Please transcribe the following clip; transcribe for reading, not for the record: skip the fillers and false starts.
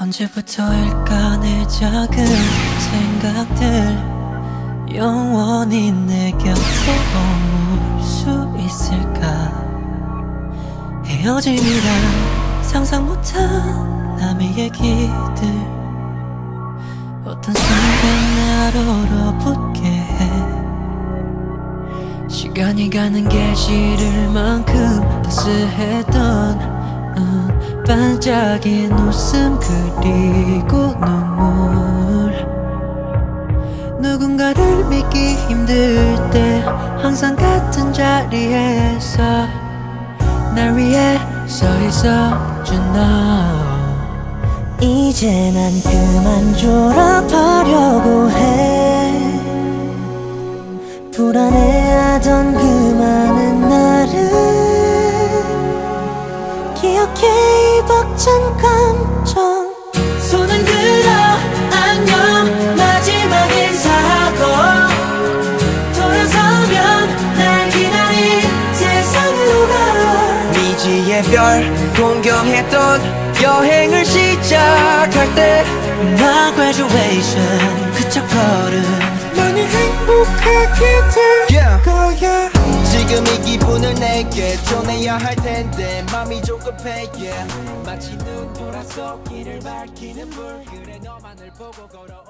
언제부터일까 내 작은 생각들 영원히 내 곁에 머물 수 있을까. 헤어짐이란 상상 못한 남의 얘기들 어떤 순간 나로 붙게 해. 시간이 가는 게 싫을 만큼 따스했던 반짝인 웃음 그리고 눈물. 누군가를 믿기 힘들 때 항상 같은 자리에서 날 위해 서 있어준 너. 이제 난 그만 졸업하려고 해. 불안해하던 그 많은 날을 기억해 이 벅찬 감정. 손은 들어 안녕 마지막 인사하고 돌아서면 날 기다린 세상으로 가. 미지의 별 공경했던 여행을 시작할 때 나 graduation 그 첫 걸음 많이 행복하게 될 거야. 지금 이 기분을 내게 전해야 할 텐데 맘이 조급해 마치 눈보라 속 길을 밝히는 불. 그래 너만을 보고 걸어